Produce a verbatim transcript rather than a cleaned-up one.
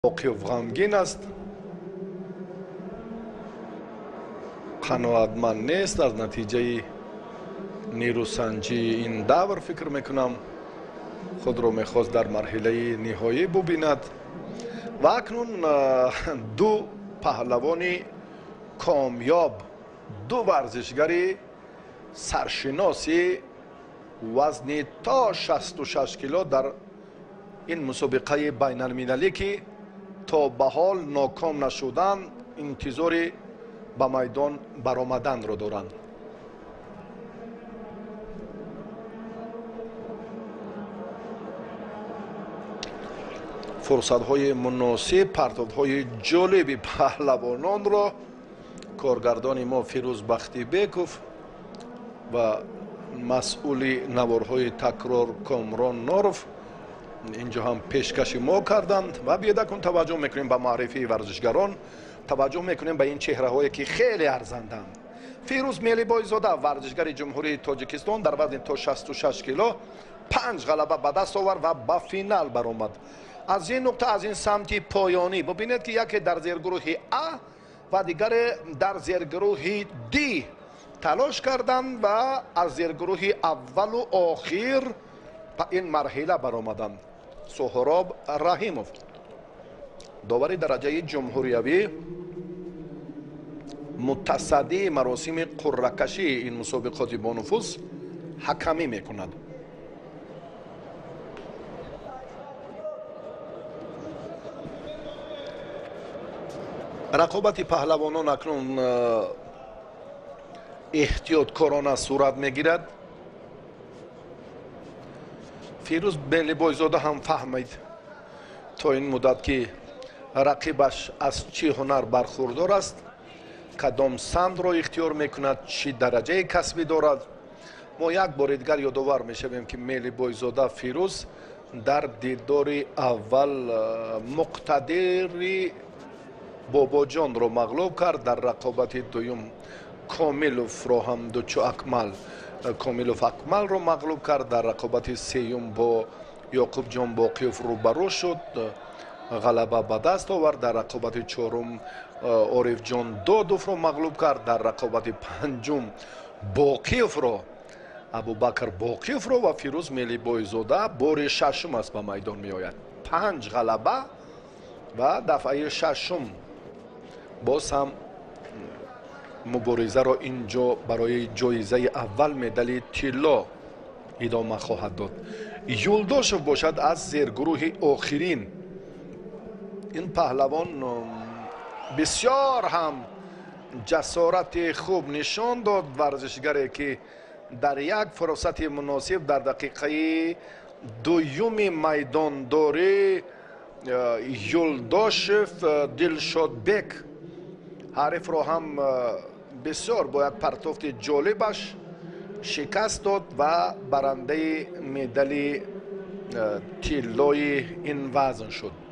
موقف غمگین است، قناعتمند نیست. از نتیجه نیروسنجی این دور فکر میکنم خود را میخواست در مرحله نهایی ببیند و اکنون دو پهلوان کامیاب، دو ورزشگری سرشناسی وزن تا شصت و شش کیلو در این مسابقه بین المللی که تا به حال ناکام نشدن انتظار به میدان برآمدن را دارند. فرصت‌های مناسب، پرتاب‌های جالب پهلوانان را کارگردان ما فیروز بختیبکوف و مسئول نوارهای تکرار کامران ناروف اینجا هم پیشکش ما کردند و بیاده کن توجه میکنیم به معرفی ورزشگران، توجه میکنیم به این چهره هایی که خیلی ارزندند. فیروز میلیبایزاده ورزشگر جمهوری تاجیکستان در وزن تا شصت و شش کیلو پنج غلبه به دست آورد و به فینال برآمد. از این نقطه، از این سمت پایانی ببینید که یکی در زیرگروه ا و دیگر در زیرگروه دی تلاش کردند و از زیرگروه اول و آخر به این مرحله برآمدند. سهراب رحیموف داور درجه جمهوریوی متصدی مراسم قرعه‌کشی این مسابقات با نفوذ حکمی میکند. رقابت پهلوانان اکنون احتیاطکارانه صورت میگیرد. فیروز میلیبایزاده هم فهمید تا این مدت که رقیبش از چه هنر برخوردار است، کدام سمت را اختیار میکند، چی درجه کسبی دارد. ما یک بار دیگر یادآور میشویم که میلیبایزاده فیروز در دیدار اول مقتدر باباجان را مغلوب کرد، در رقابت دوم کامیلوف را هم دوچو اکمل کامیلوف اکمل را مغلوب کرد، در رقابت سیوم با یعقوب جان باقیوف روبرو شد، غلبه به دست آورد. در رقابت چهارم عارف جان دادوف را مغلوب کرد، در رقابت پنجم باقیوف را ابوبکر باقیوف را و فیروز میلیبایزاده بار ششم است به میدان می آید. پنج غلبه و دفعه ششم. باز هم مبارزه را اینجا برای جایزه اول مدال طلا ادامه خواهد داد. یولداشوف باشد از زیرگروه آخرین. این پهلوان بسیار هم جسارت خوب نشان داد، ورزشگری که در یک فرصت مناسب در دقیقه دوم میدان داری یولداشوف دلشادبک حریف را هم بسیار با یک پرتافت جالبش شکست داد و برنده مدال طلای این وزن شد.